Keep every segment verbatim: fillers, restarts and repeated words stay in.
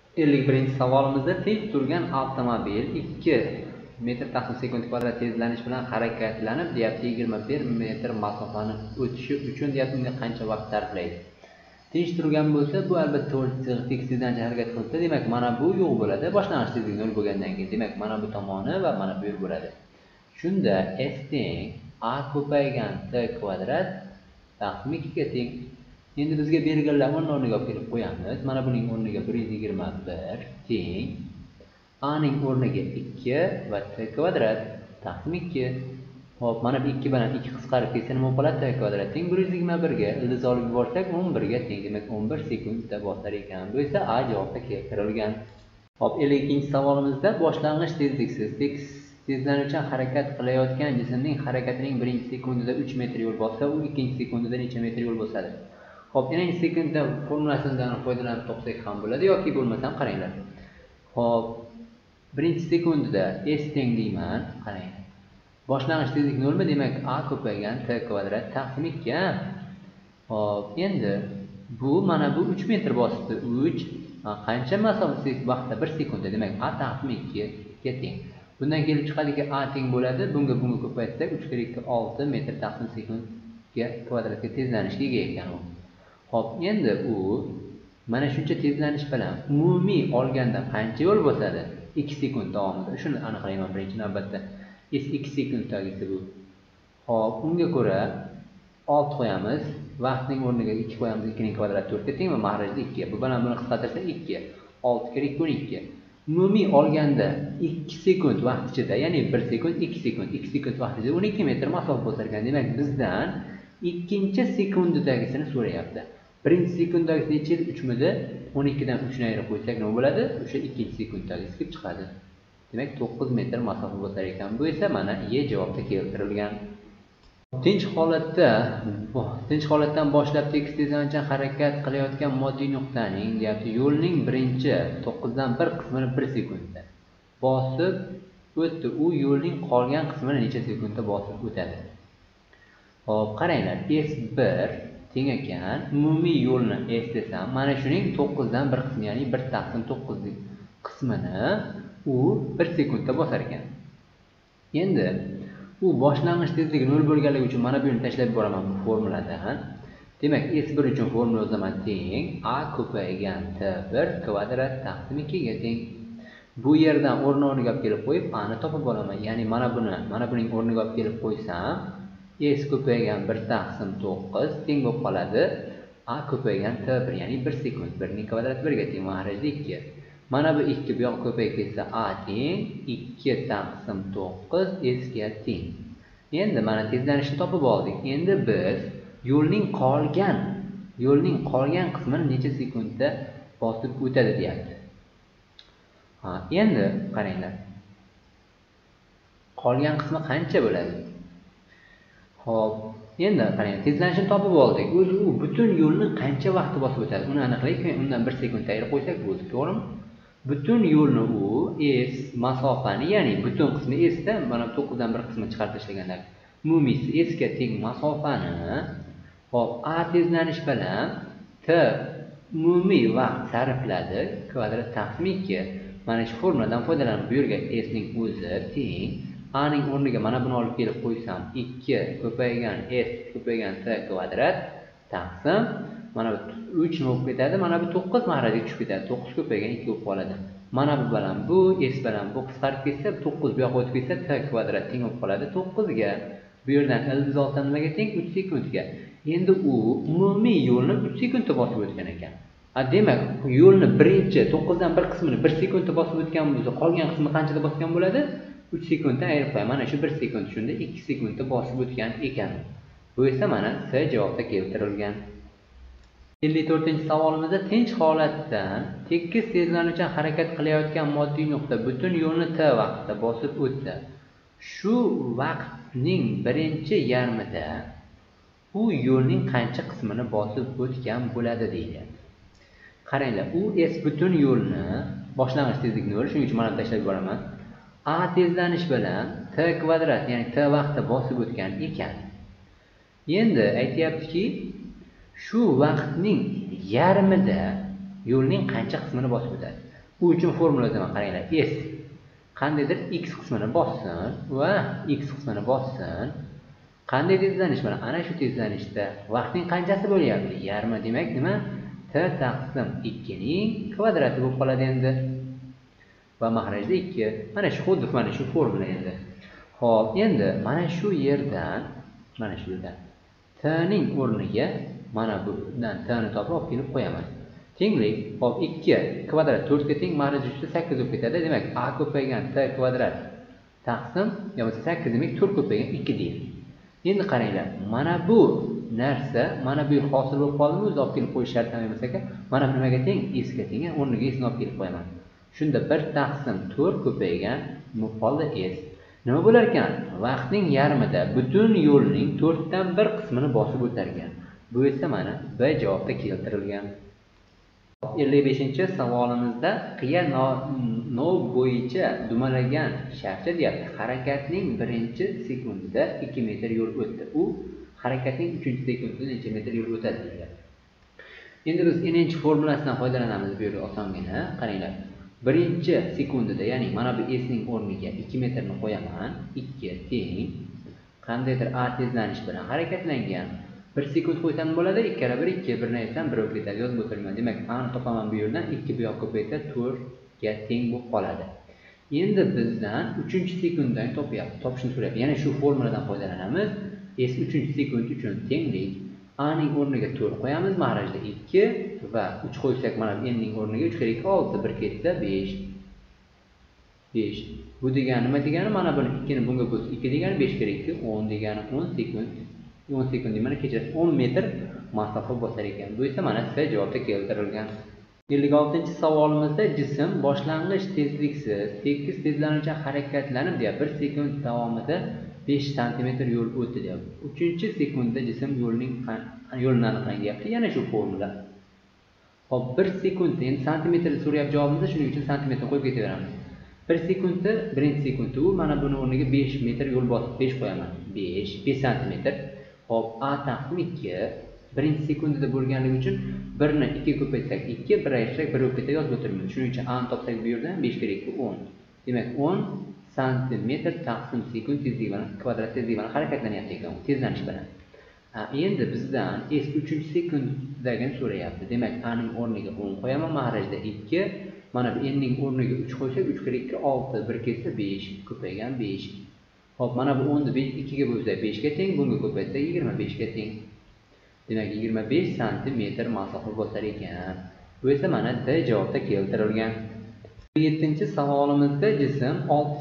ellik birinchi savolimizda tinch turgan avtomobil ikki metr taqsim sekund kvadrat tezlanish bilan harakatlanib, deyapti yigirma bir metr masofani o'tishi uchun deyapti unga qancha vaqt sarflaydi. Tinch turgan bo'lsa, bu albatta tekis tezlanishga harakat qilibdi. Demak, mana bu yo'q bo'ladi. Boshlang'ich tezlik nol bo'lgandan keyin, demak, mana bu tomoni va mana bu yer bo'ladi. Shunda s teng a ko'paygan t kvadrat taqsim ikki ga teng. Endi bizga berilgan o'rniga olib kelib qo'yamiz. Mana buning o'rniga bir yuz yigirma bir teng a ning o'rniga ikki va t kvadrat taqsim ikki. Hop, mana bu ikki bilan ikki qisqarib ketsa nima bo'ladi? T kvadrat teng bir yuz yigirma bir ga ildiz olib yuborsak o'n bir ga teng. Demak, o'n bir sekundda bosar ekan. Bu esa A javobda keltirilgan. Hop, ellik ikkinchi savolimizda boshlang'ich tezliksiz tekis tezlanuvchan harakat qilayotgan jismning harakatining birinchi sekundida uch metr yo'l bossa, u ikkinchi sekundida necha metr yo'l bosadi? Hop, birinchi sekundda formulasidan foydalanib topsak ham bo'ladi yoki bo'lmasam qaranglar. Hop, birinchi sekundda s teng deyman, qarang. Boshlang'ich tezlik nolmi? Demak, a ko'paygan t kvadrat taqsim ikki. Hop, endi bu mana bu uch metr bosibdi. uch qancha masofa vaqtda? bir sekundda. Demak, a taqsim ikki ga teng. Bundan kelib chiqadiki, a teng bo'ladi. Bunga bunga ko'paytsak uch kira ikki olti metr taqsim sekundga kvadratga tezlanishga ega ekan u. Hop, endi u mana shuncha tezlanish bilan umumiy olganda qancha yo'l bosadi? ikki sekund davomida. Shuni aniqlayman birinchi navbatda. S ikki sekundagisi bu. Hop, unga ko'ra olti qo'yamiz. Vaqtning o'rniga ikki qo'yamiz. ikki ning kvadrati to'rt ga teng va mahrajda ikki. Bu bilan buni qisqartirsak ikki. olti kira ikki o'n ikki. Umumiy olganda ikki sekund vaqt ichida, ya'ni bir sekund, ikki sekund, ikki sekund vaqt ichida o'n ikki metr masofa bosar ekan. Demak, bizdan ikkinchi sekundidagisini so'rayapti. Birinchi sekundagisi necha? uch midi? o'n ikki dan uch ni ayirib qo'ysak nima bo'ladi? O'sha ikkinchi sekundagisi kelib chiqadi. Demak, to'qqiz metr masofa bosar ekan. Bu esa mana Y javobda keltirilgan. Tinch holatda, tinch holatdan boshlab tekis tezlanuvchan harakat qilayotgan moddiy nuqtaning, deyapti, yo'lning birinchi to'qqiz dan bir qismini bir sekundda bosib o'tdi. U yo'lning qolgan qismini necha sekundda bosib o'tadi? Hop, qaranglar. S bir teng ekan. Umumiy yo'lni S desam, mana shuning to'qqiz dan bir qismi, ya'ni bir taqsim to'qqiz qismini u bir sekundda bosar ekan. Endi u boshlang'ich tezligi nol bo'lganligi uchun mana bu yerni tashlab yuboraman bu formuladan. Demak, S bir uchun formula yozaman teng a ko'paygan t bir kvadrat taqsim ikki ga teng. Bu yerdan o'rni o'rniga olib kelib qo'yib a ni topib olaman. Ya'ni mana buni, mana buning o'rniga olib kelib qo'ysam, S ko'paygan bir taqsim to'qqiz teng bo'lib qoladi a ko'paygan t bir, ya'ni bir sekund. bir ning kvadrati bir ga teng, mahrajda ikki. Mana bu ikki bu yoq ko'payib ketsa a teng ikki taqsim to'qqiz s ga teng. Endi mana tezlanishni topib oldik. Endi biz yo'lning qolgan, yo'lning qolgan qismini necha sekundda bosib o'tadi deyapti. Ha, endi qaranglar. Qolgan qismi qancha bo'ladi? Hop, endi qarang, tezlanishni topib oldik. O'zi u butun yo'lni qancha vaqtda bosib o'tadi? Uni aniqlaylik. Undan bir sekund ayirib qo'ysak bo'ldi, to'g'rimi? Butun yo'lni u S masofani, ya'ni butun qismi S da, mana to'qqiz dan bir qismini chiqarib tashlaganda umumiysi S ga teng masofani, hop, A tezlanish bilan T umumiy vaqt sarfladi kvadrat taqsim ikki. Mana shu formuladan foydalanib bu yerga S ning o'zi teng A ning o'rniga mana buni olib kelib qo'ysam ikki ko'paygan S ko'paygan T kvadrat taqsim mana bu uch bo'lib ketadi, mana bu to'qqiz mahrajga tushib ketadi. to'qqiz ko'paygan ikki bo'lib qoladi. Mana bu bilan bu S bilan bu qisqarib ketsa, to'qqiz bu yoqqa o'tib ketsa, T kvadrat teng bo'lib qoladi to'qqiz ga. Bu yerdan ildiz olsam nimaga teng? uch sekundga. Endi u umumiy yo'lni uch sekundda bosib o'tgan ekan. A demak, yo'lni birinchi to'qqiz dan bir qismini bir sekundda bosib o'tgan bo'lsa, qolgan qismini qanchada bosgan bo'ladi? uch sekundda ayirib qo'yaman. Mana shu bir sekund, shunda ikki sekundda bosib o'tgan ekan. Bu esa mana C javobda keltirilgan. ellik to'rtinchi savolimizda tinch holatdan tekis tezlanuvchan harakat qilayotgan moddiy nuqta butun yo'lni t vaqtda bosib o'tdi. Shu vaqtning birinchi yarmida u yo'lning qancha qismini bosib o'tgan bo'ladi deyiladi. Qaranglar, u S butun yo'lni boshlang'ich tezlik nol, shuning uchun mana tashlab yuboraman. A tezlanish bilan t kvadrat, ya'ni t vaqtda bosib o'tgan ekan. Endi aytayaptiki, shu vaqtning yarmida yo'lning qancha qismini bosib o'tadi? U uchun formula yozaman, qaranglar. S qandaydir x qismini bossin va x qismini bossin. Qanday tezlanish bilan? Ana shu tezlanishda vaqtning qanchasi bo'lyapti? Yarmi, demak nima? T taqsim ikki ning kvadrati bo'lib qoladi endi. Va mahrajda ikki. Mana shu xuddi mana shu formula endi. Xo'p, endi mana shu yerdan, mana shu yerdan t ning o'rniga mana bundan t ni topib olib kelib qo'yaman. Tenglik, hop ikki kvadrat to'rt ga teng, mahraj uchda sakkiz bo'lib ketadi. Demak, a ko'paygan t kvadrat taqsim yo bo'lmasa sakkiz demak to'rt ko'paygan ikki deydi. Endi qaranglar, mana bu narsa, mana bu hosil bo'lib qoldimi, o'zi olib kelib qo'yish shart emas ekan. Mana bu nimaga teng? S ga teng, o'rniga s ni olib kelib qo'yaman. Shunda bir taqsim to'rt ko'paygan bo'lib qoldi s. Nima bo'lar ekan? Vaqtning yarmida butun yo'lning to'rtdan bir qismini bosib o'targan. Bu esa mana B javobda keltirilgan. ellik beshinchi savolimizda qiya nol bo'yicha dumalagan sharcha deyapti. Harakatning birinchi sekundida ikki metr yo'l o'tdi. U harakatning uchinchi sekundida necha metr yo'l o'tadi deyiladi. Endi biz n'inchi formulasidan foydalanamiz bu yerda osongina. Qaranglar. Birinchi sekundida, ya'ni mana bu s ning o'rniga ikki metrni qo'yaman. ikki teng qandaydir a tezlanish bilan harakatlangan. bir sekund qo'ysam bo'ladi, ikki kara bir ikki, birni aytsam bir bo'lib ketadi, yozib o'tirman. Demak, a ni topaman bu yerdan, ikki bu yoqqa ko'paysa to'rt ga teng bo'lib qoladi. Endi bizdan uchinchi sekunddan topyapti, topishni so'rayapti. Ya'ni shu formuladan foydalanamiz. S uchinchi sekund uchun tenglik a ning o'rniga to'rt qo'yamiz, mahrajda ikki va uch qo'ysak mana n ning o'rniga uch kere ikki olti, bir ketsa besh. besh. Bu degani nima degani? Mana buni ikki ni bunga bo'lsa ikki degani besh kere ikki o'n degani o'n sekund. o'n sekund mana kechirasiz o'n metr masofa bosar ekan. Bu esa mana C javobda keltirilgan. ellik oltinchi savolimizda jism boshlang'ich tezliksiz tekis tezlanuvchan harakatlanib deyapti. bir sekund davomida besh santimetr yo'l o'tdi deyapti. uchinchi sekundda jism yo'lning yo'lini aniqlang deyapti. Yana shu formula. Hop, bir sekundda endi santimetr so'rayapti javobimizda, shuning uchun santimetr qo'yib ketaveramiz. bir sekundda birinchi sekundda u mana buni o'rniga besh metr yo'l bosib besh qo'yaman. besh, besh santimetr. Hop, a taqsim ikki. Birinchi sekundida bo'lganligi uchun bir ni ikki ko'paytsak ikki, bir aytsak bir bo'lib ketadi, yozib o'tirmiz. Shuning uchun a ni topsak bu yerdan besh kere ikki o'n. Demak, o'n santimetr taqsim sekund tezligi bilan kvadrat tezligi bilan harakatlanyapti ekan, tezlanish bilan. Ha, endi bizdan s uchinchi sekunddagini so'rayapti. Demak, a ning o'rniga o'n qo'yaman, mahrajda ikki. Mana bu n ning o'rniga uch qo'ysak uch kere ikki olti, bir ketsa besh, ko'paygan besh. Hop, mana bu o'n ni ikki ga bo'lsa besh ga teng, bunga ko'paytsa yigirma besh ga teng. Demak, yigirma besh santimetr masofa bosar ekan. Bu esa mana D javobda keltirilgan. yettinchi savolimizda jism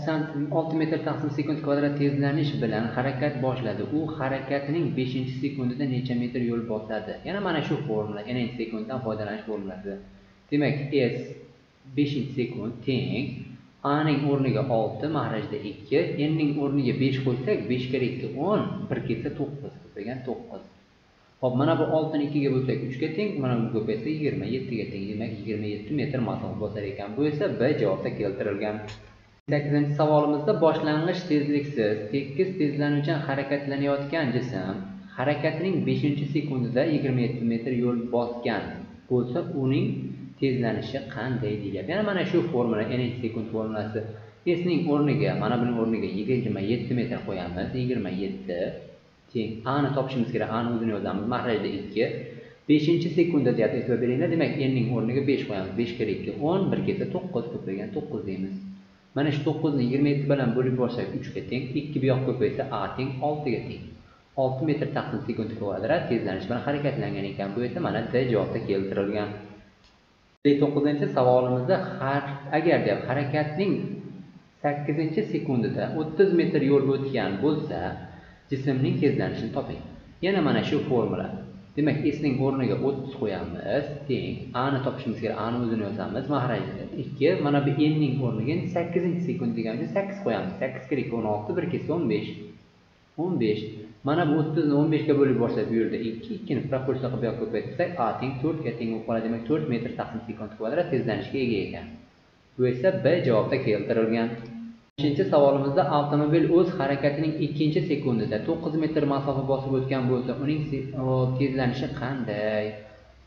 olti metr taqsim sekund kvadrat tezlanish bilan harakat boshladi. U harakatining beshinchi sekundida necha metr yo'l bosadi? Yana mana shu formula, n'inchi sekunddan foydalanish formulasi. Demak, S beshinchi sekund teng a ning o'rniga olti, mahrajda ikki, n ning o'rniga besh qo'ysak besh kere ikki o'n, bir ketsa to'qqiz, ko'paygan to'qqiz. Hop, mana bu olti ni ikki ga bo'lsak uch ga teng, mana bu ko'paysa yigirma yetti ga teng. Demak, yigirma yetti metr masofa bosar ekan. Bu esa B javobda keltirilgan. sakkizinchi savolimizda boshlang'ich tezliksiz tekis tezlanuvchan harakatlanayotgan jism harakatining beshinchi sekundida yigirma yetti metr yo'l bosgan bo'lsa, uning tezlanishi qanday deyiladi? Yana mana shu formula, n'inchi sekund formulasi. S ning o'rniga, mana buning o'rniga yigirma yetti metr qo'yamiz. yigirma yetti teng a ni topishimiz kerak. A ni o'zini yozamiz. Mahrajda ikki. beshinchi sekundda deyapti, e'tibor beringlar. Demak, n ning o'rniga besh qo'yamiz. besh kere ikki o'n, bir ketsa to'qqiz, ko'paygan to'qqiz deymiz. Mana shu to'qqiz ni yigirma yetti bilan bo'lib borsak uch ga teng, ikki bu yoqqa ko'paysa a teng olti ga teng. olti metr taqsim sekund kvadrat tezlanish bilan harakatlangan ekan. Bu esa mana D javobda keltirilgan. ellik to'qqizinchi savolimizda agar deb harakatning sakkizinchi sekundida o'ttiz metr yo'l o'tgan bo'lsa, jismning tezlanishini toping. Yana mana shu formula. Demak, S ning o'rniga o'ttiz qo'yamiz, teng a ni topishimiz kerak. A ni o'zini yozamiz. Mahrajda ikki, mana bu n ning o'rniga sakkizinchi sekund degancha sakkiz qo'yamiz. sakkiz kere ikki o'n olti, bir ketsa o'n besh. o'n besh. Mana bu o'ttiz ni o'n besh ga bo'lib borsak, bu yerda ikki, ikki ni proporsiya qilib yo'q ko'paytirsak, a teng to'rt ga teng bo'lib qoladi. Demak, to'rt metr taqsim sekund kvadrat tezlanishga ega ekan. Bu esa B javobda keltirilgan. beshinchi savolimizda avtomobil o'z harakatining ikkinchi sekundida to'qqiz metr masofa bosib o'tgan bo'lsa, uning tezlanishi qanday?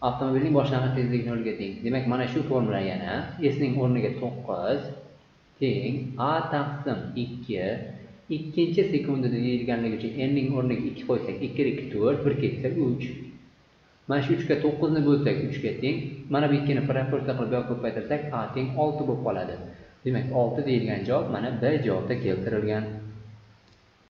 avtomobilning boshlang'ich tezligi nolga teng. Demak, mana shu formula yana s ning o'rniga to'qqiz teng a taqsim ikki, ikkinchi sekundida deyilganligi uchun n ning o'rniga ikki qo'ysak, ikki ikki to'rt, bir ketsa uch. Mana shu uch ga to'qqiz ni bo'lsak uch ga teng. Mana bu ikkini proporsiya qilib yoki ko'paytirsak a teng olti bo'lib qoladi. Demak, olti deyilgan javob mana B javobda keltirilgan.